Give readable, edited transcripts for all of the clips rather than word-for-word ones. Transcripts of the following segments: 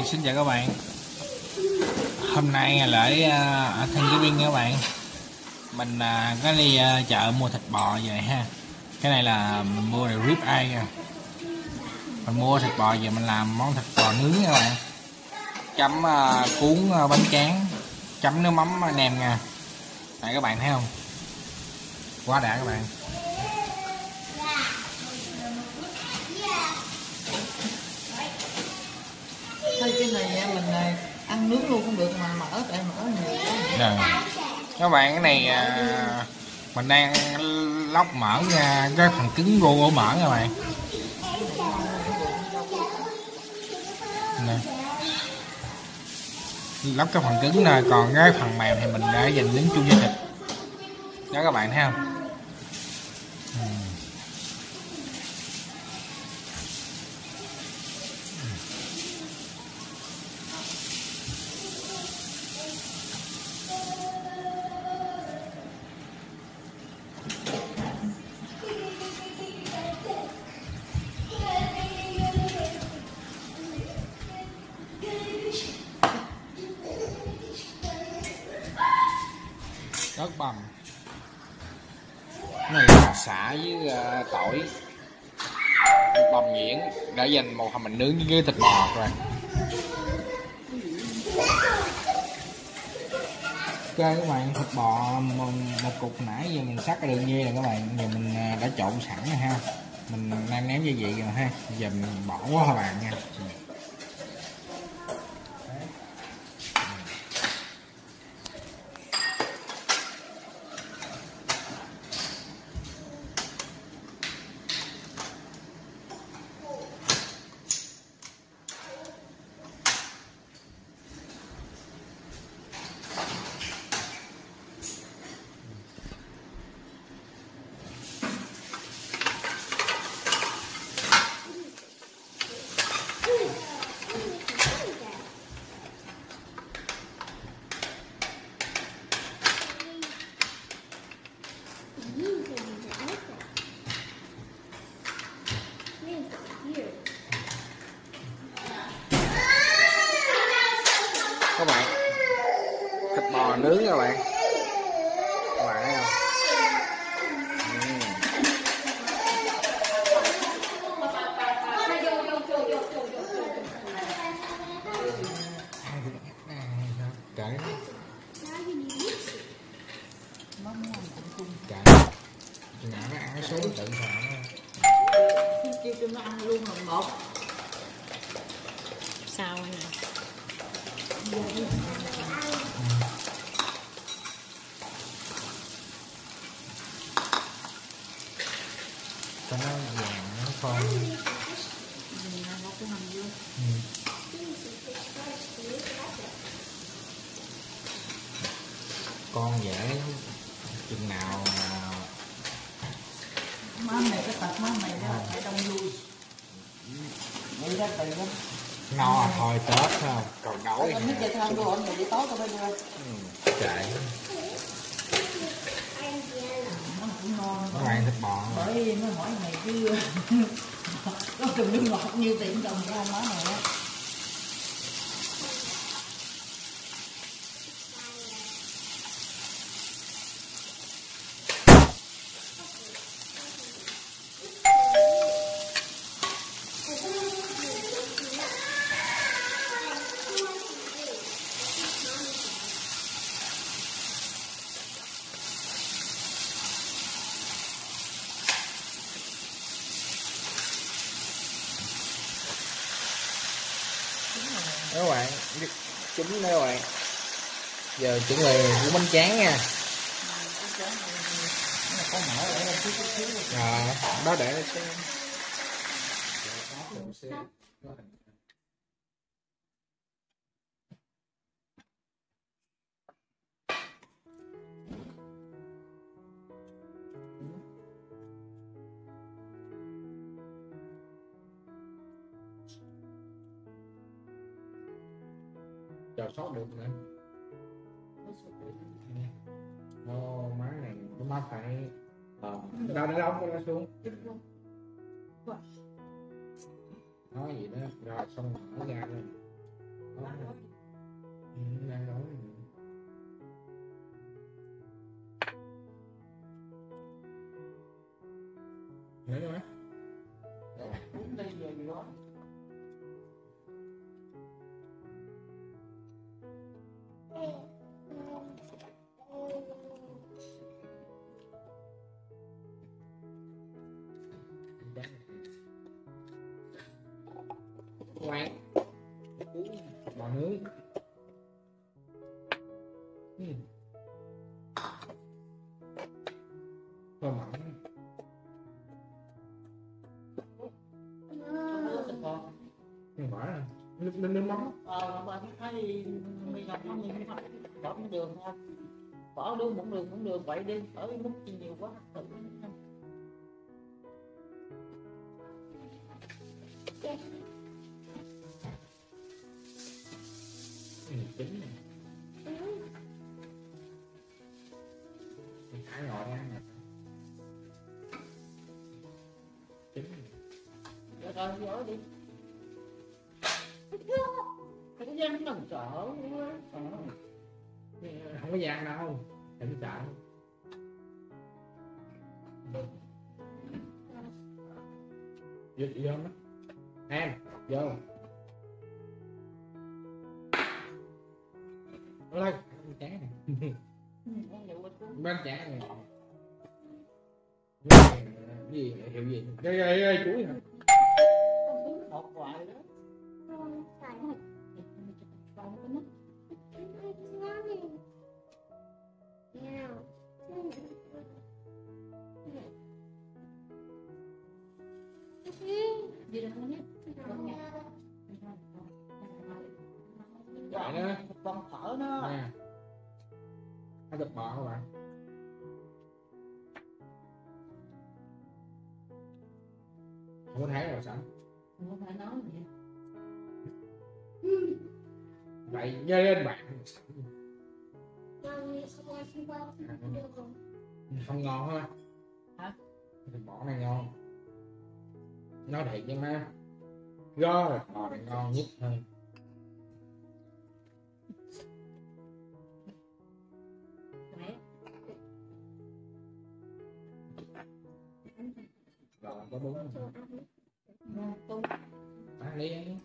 Xin chào các bạn. Hôm nay ngày lễ ở Thanksgiving các bạn. Mình có đi chợ mua thịt bò về ha. Cái này là mình mua là rib eye nha. Mình mua thịt bò về mình làm món thịt bò nướng các bạn. Chấm cuốn bánh tráng, chấm nước mắm nem nha. Này các bạn thấy không? Quá đã các bạn. Thôi cái này mình ăn nướng luôn cũng được mà mỡ tại mỡ nhiều quá. Các bạn cái này mình đang lóc mỡ ra cái phần cứng vô của mỡ các bạn. Nè. Lóc cái phần cứng nè, còn cái phần mềm thì mình đã dành nướng chung với thịt. Đó các bạn thấy không? Đất bằm này là xả với tỏi, bằm nhuyễn đã dành một phần mình nướng với thịt bò rồi. Ok các bạn, thịt bò một cục nãy giờ mình sắc ra được như là các bạn, giờ mình đã trộn sẵn rồi ha, mình đang ném gia vị rồi ha, giờ mình bỏ qua các bạn nha. Các bạn, thịt bò nướng các bạn thấy không? Cãi chừng nào nó ăn cái số tự sao Kêu cho nó ăn luôn là một. Sao anh nè? cho nó vàng nó con. Con dễ chừng nào Má này cái tật má này đó phải đông vui. Vậy ra từ đó. no thôi Tết phải không? Còn đói. Không biết chơi thơm của ông này đi tối tao phải đưa. Chạy. Nó cũng ngon. Nó ăn thịt bò. Bởi nó hỏi này chứ có trùng nước ngọt như tiệm trồng ra má này á. Các bạn, trứng nữa các bạn. Giờ chuẩn bị của bánh tráng nha. Đó để nó xem. Chờ sót được nữa. Má này cái má phải đâu để đâu nó xuống nói gì đó rồi xong mở ra luôn. nướng. Thôi mặn. Không phải là nước mắm. Bà thấy mì ngọc nó mình phải bỏ đường thôi, bỏ muỗng đường vậy đi, ở mức nhiều quá tự Chín này. Mình thả ngồi ăn nè. Chín này. rồi vô đi. Cái dân nó sợ quá. Không có gian đâu, đừng sợ. Vô đó. Em, vô. Lên, chán này. Bên chán này. Gì, hiệu gì? Ê, chuối hả? Một hoài đó. Vậy đó. Con thở nó. Nè. Ăn thịt bò các bạn. Không có thấy rồi sẵn. Không phải nói gì. Vậy chơi lên bạn. Không ngon hả? Hả? Thịt bò này ngon. Nói thiệt nhưng mà do thịt bò này ngon nhất thôi. Rồi có đúng không? Ăn đi ăn đi.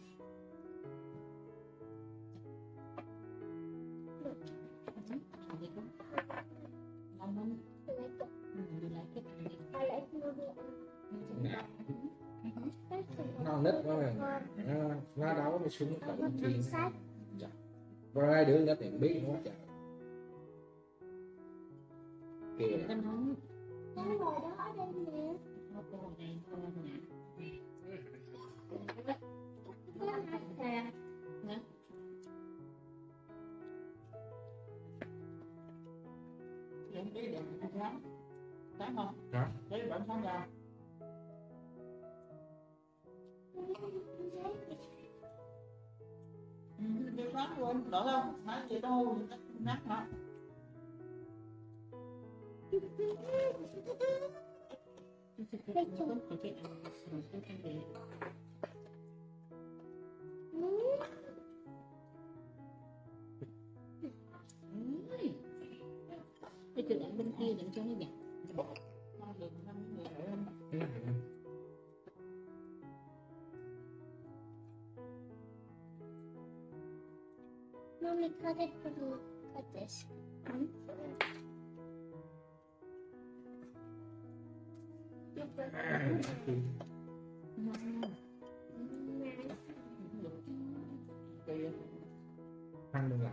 Nè. Nó nít quá rồi. Nó đâu nó xuống tự nhiên. Rồi hai đứa nó tiền biết nó trời. Kìa. Nó ngồi đó ở đây nè. Những cái đèn sáng. Sáng không? Hả? Cái vẫn sáng ra. Cái sáng quên, đỡ không? Sáng gì đâu, nát hả? Cái từ đạn bên kia đừng cho nó giặt. Mommy, cut it for me. Cut this. Ăn đừng lạnh.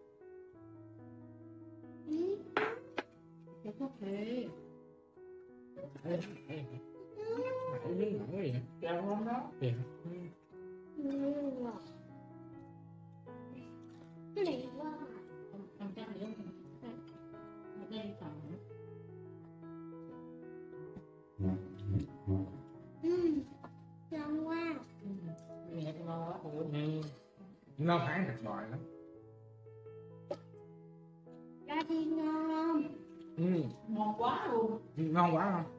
Cái thuốc thì Mày nướng gì vậy? kẹo không đó. Gì? Cái này quá. Không chắc gì không? Ở đây còn Ngon quá. mẹ ngon quá. Nó phải thịt bò lắm. Ra đi ngon. Ngon quá luôn. Ngon quá không?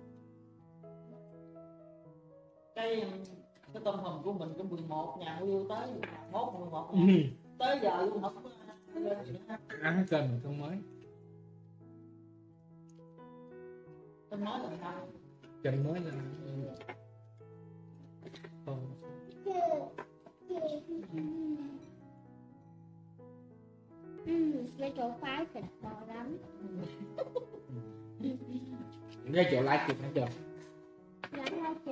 Cái tôm hùm của mình cái 11 nhà yêu tới 11 tới giờ luôn không có lên gì nữa. Ăn kênh mình không mới. Tôi nói lần nào Kênh mới là Cái chỗ khoái thịt bò lắm. cái chỗ like kịp hết chưa? Lắm lá thịt.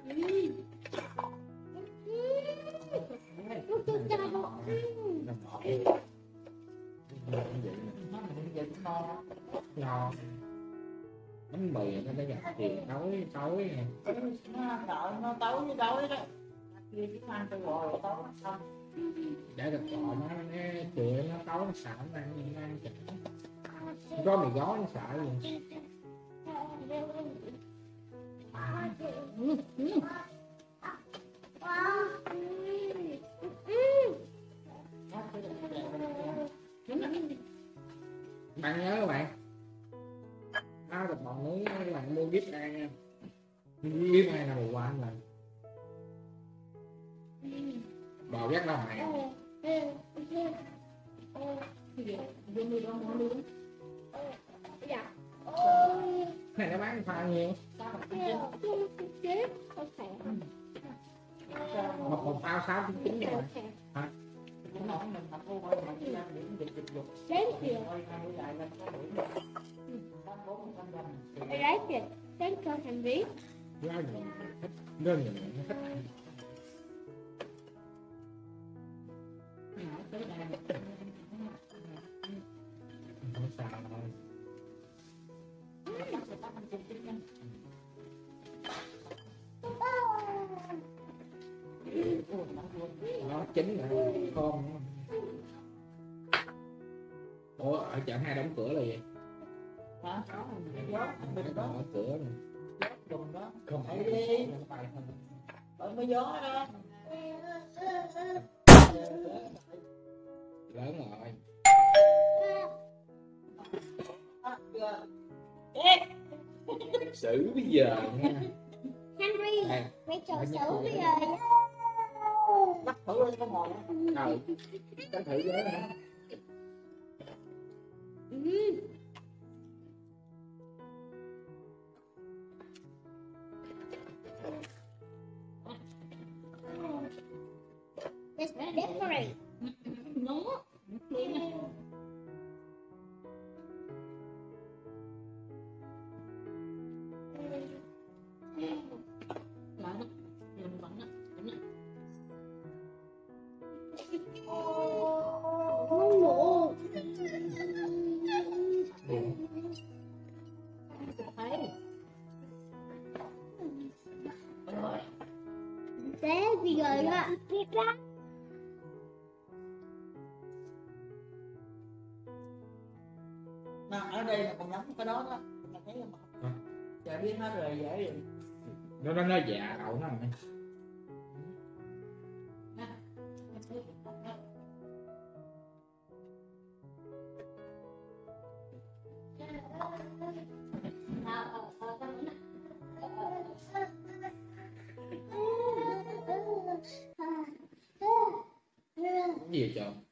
Ngon. Bánh mì nó đã nhập tiền tối tối nè. Đợi nó tối với tối đó. Kia chứ ăn tôi rồi tối xong. Để được cọ nó chữa nó tối nó xả nó ăn chả. Có mì gói nó xả luôn. Bạn nhớ các bạn, được bọn nướng các bạn mua gift ăn nha. Gift ăn là một quà anh làm bò giác đâu mày này nó bán pha nhiều một phao 699 rồi hả? Đấy kìa, đến cho thành ví. Đơn giản nó thích ăn. Không sao đâu. Nó chín rồi, thơm. Ủa, ở chợ hai đóng cửa là gì? Hả? Mở cửa này. Dùng đó. Không Phải đi. Bởi mới gió đó. Lớn rồi. Xử bây giờ nha. Henry, Đây, mấy chỗ xấu bây giờ. Bắt thử lên con ngồi. Đánh thử với hả? Let's decorate. Nó. Lại đó. Dùng bắn đó. Không ngủ. Thấy. Rồi. Thế bây giờ á. Mà ở đây là còn nhắm cái đó đó. Mình thấy là mà. Chả biết nó rồi dễ rồi. Nó dạ đậu nó mày. Gì vậy trời?